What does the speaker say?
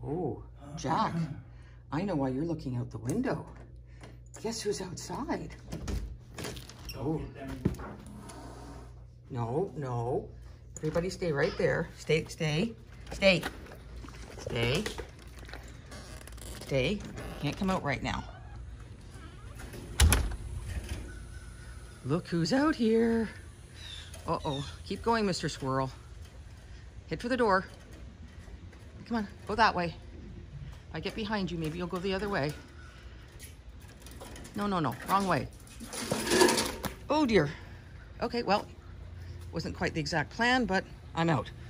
Oh, Jack, I know why you're looking out the window. Guess who's outside? Oh. No, no. Everybody stay right there. Stay. Can't come out right now. Look who's out here. Uh-oh. Keep going, Mr. Squirrel. Head for the door. Come on, go that way. If I get behind you, maybe you'll go the other way. No, wrong way. Oh dear. Okay, well, wasn't quite the exact plan, but I'm out.